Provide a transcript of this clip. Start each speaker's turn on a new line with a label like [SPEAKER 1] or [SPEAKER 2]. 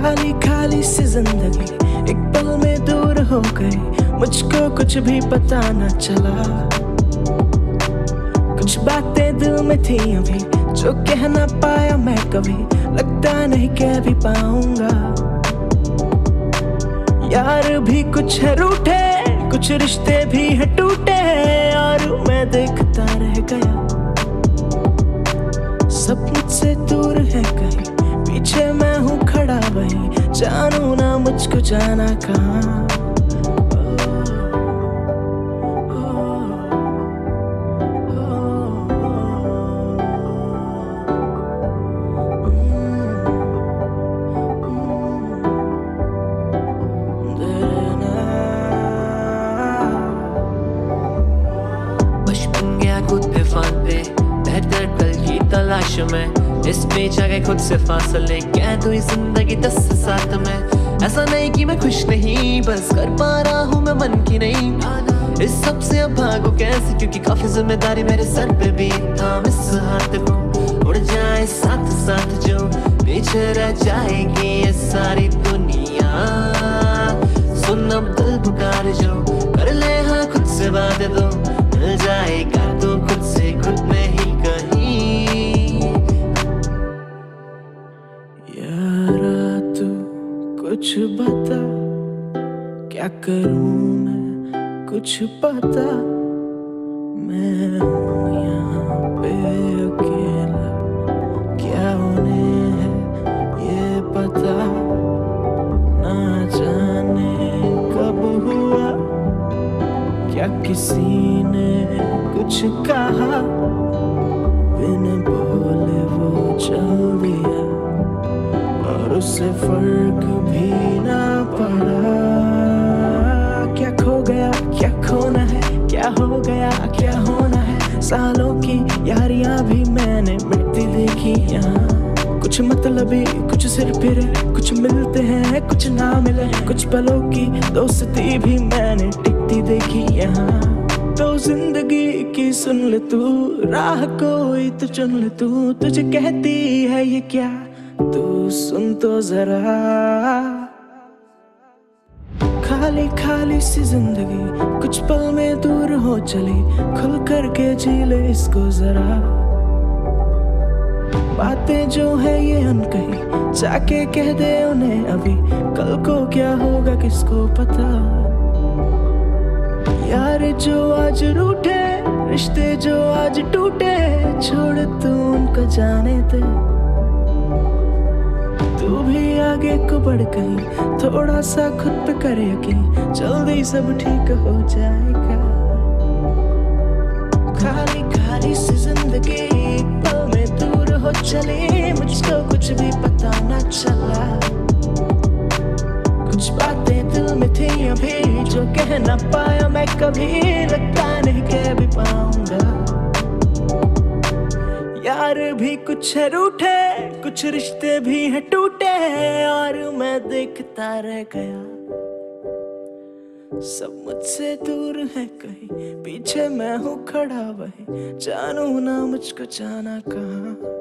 [SPEAKER 1] खाली खाली सी जिंदगी एक पल में दूर हो गई, मुझको कुछ भी पता न चला। कुछ बातें दिल में थी अभी जो कह ना पाया मैं कभी, लगता नहीं कह भी पाऊंगा। यार भी कुछ है रूठे, कुछ रिश्ते भी है टूटे, और मैं देखता रह गया। सब मुझसे दूर है कहीं, पीछे मैं हूँ खड़ा वहीं, जानू ना मुझको जाना कहाँ।
[SPEAKER 2] बचपन गया खुद पे फान पे, बेहतर कल की तलाश में, इस बीच आ गए खुद से फासले, कैद हुई जिंदगी 10 साथ में। ऐसा नहीं कि मैं खुश नहीं, बस कर पा रहा हूँ मैं मन की नहीं। इस सब से अब भागू कैसे, क्योंकि काफी जिम्मेदारी मेरे सर पे भी। थाम इस हाथ को, उड़ जाए साथ साथ जो, पीछे रह जाएगी ये सारी दुनिया। सुन अब दिल पुकार जो, कर ले हाँ खुद से वादे दो, मिल जाएगा तो खुद से खुद में ही कहीं।
[SPEAKER 1] यारा तू कुछ बता, क्या करूं मैं कुछ पता। मैं हूँ यहाँ पे अकेला, क्या उन्हें है ये पता। ना जाने कब हुआ, क्या किसी ने कुछ कहा, बिन बोले वो चल दिया, और उससे फर्क भी ना पड़ा। क्या खो गया क्या खोना है, क्या हो गया क्या होना है। सालों की यारियां भी मैंने मिटती देखी यहाँ। कुछ मतलबी कुछ सिर फिरे, कुछ मिलते हैं कुछ ना मिले, कुछ पलों की दोस्ती भी मैंने टिकती देखी यहाँ। तो जिंदगी की सुन ले तू, राह कोई तो चुन ले तू। तुझे कहती है ये क्या, तू सुन तो जरा। खाली खाली सी जिंदगी कुछ पल में दूर हो चली, खुल कर के जी ले इसको जरा। बातें जो है ये अनकही, जाके कह दे उन्हें अभी, कल को क्या होगा किसको पता। यार जो आज रूठे, रिश्ते जो आज टूटे, छोड़ तू उनको जाने दे। तू भी आगे को बढ़ गई, थोड़ा सा खुद पे कर यकीन, जल्दी सब ठीक हो जाएगा। खाली खाली सी जिंदगी पल में दूर हो चली, मुझको कुछ भी पता न चला। कुछ बातें दिल में थी अभी जो कह ना पाया मैं कभी, लगता नहीं कह भी पाऊंगा। यार भी कुछ है रूठे, कुछ रिश्ते भी हैं टूटे, और मैं देखता रह गया। सब मुझसे दूर है कहीं, पीछे मैं हूँ खड़ा वहीं, जानू ना मुझको जाना कहाँ।